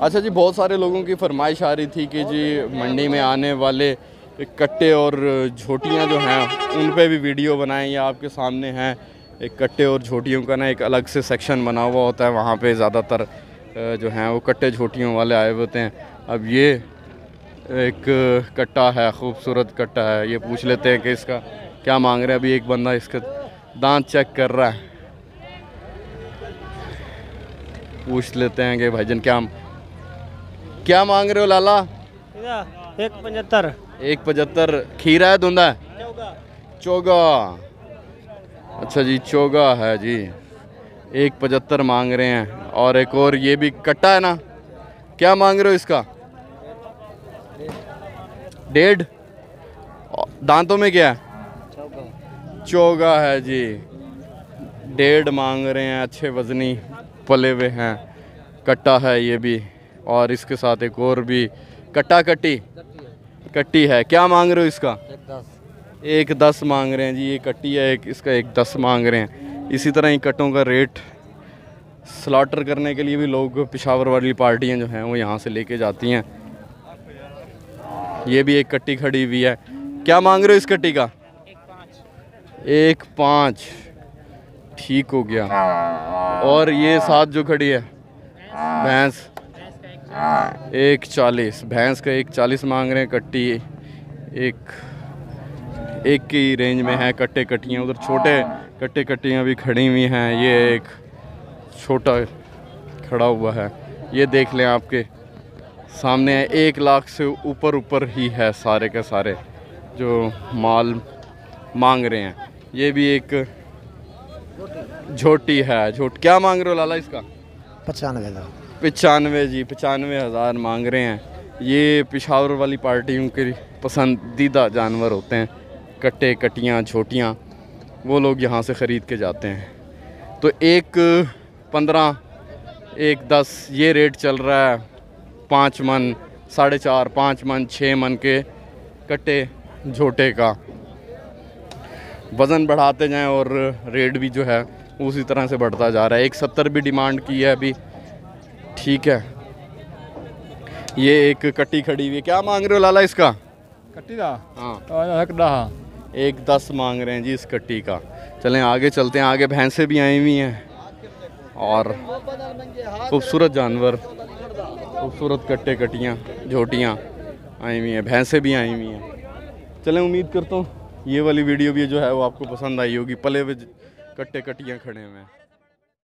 अच्छा जी, बहुत सारे लोगों की फरमाइश आ रही थी कि जी मंडी में आने वाले कट्टे और झोटियाँ जो हैं उन पे भी वीडियो बनाएं, या आपके सामने हैं एक कट्टे और झोटियों का ना एक अलग से सेक्शन बना हुआ होता है, वहाँ पे ज़्यादातर जो हैं वो कट्टे झोटियों वाले आए होते हैं। अब ये एक कट्टा है, खूबसूरत कट्टा है, ये पूछ लेते हैं कि इसका क्या मांग रहे हैं। अभी एक बंदा इसका दांत चेक कर रहा है, पूछ लेते हैं कि भाईजान क्या मांग रहे हो लाला? 175। 175। खीरा है, धुंधा है? चोगा। अच्छा जी, चोगा है जी, 175 मांग रहे हैं। और एक और ये भी कट्टा है ना, क्या मांग रहे हो इसका? 1.5। दांतों में क्या है? चोगा है जी, 1.5 मांग रहे हैं। अच्छे वजनी पले हुए हैं, कट्टा है ये भी। और इसके साथ एक और भी कट्टा कट्टी है। क्या मांग रहे हो इसका? 110 मांग रहे हैं जी, ये कट्टी है एक, इसका 110 मांग रहे हैं। इसी तरह ही कट्टों का रेट स्लॉटर करने के लिए भी लोग, पेशावर वाली पार्टियां जो हैं वो यहाँ से लेके जाती हैं। ये भी एक कट्टी खड़ी हुई है। क्या मांग रहे हो इस कट्टी का? 1.5। ठीक हो गया। और ये साथ जो खड़ी है भैंस, 140। भैंस का 140 मांग रहे हैं। कट्टी एक की रेंज में है। कट्टे कट्टियाँ उधर छोटे कट्टे कट्टियाँ भी खड़ी हुई हैं। ये एक छोटा खड़ा हुआ है, ये देख लें आपके सामने है। 1 लाख से ऊपर ही है सारे के सारे जो माल मांग रहे हैं। ये भी एक झोटी है। क्या मांग रहे हो लाला इसका? 95 जी, 95,000 मांग रहे हैं। ये पेशावर वाली पार्टियों के पसंदीदा जानवर होते हैं, कट्टे कट्टियाँ झोटियाँ, वो लोग यहाँ से ख़रीद के जाते हैं। तो 1.15 1.10 ये रेट चल रहा है। 5 मन 4.5 5 मन 6 मन के कट्टे झोटे का। वज़न बढ़ाते जाएं और रेट भी जो है उसी तरह से बढ़ता जा रहा है। 170 भी डिमांड की है अभी। ठीक है, ये एक कट्टी खड़ी हुई है। क्या मांग रहे हो लाला इसका? कट्टी का? हाँ, 110 मांग रहे हैं जी इस कट्टी का। चलें आगे चलते हैं। आगे भैंसें भी आई हुई हैं और खूबसूरत जानवर, खूबसूरत कट्टे कट्टियाँ झोटियाँ आई हुई हैं, भैंसें भी आई हुई हैं। चलें, उम्मीद करता हूँ ये वाली वीडियो भी जो है वो आपको पसंद आई होगी। पले हुए कट्टे कट्टियाँ खड़े हुए हैं।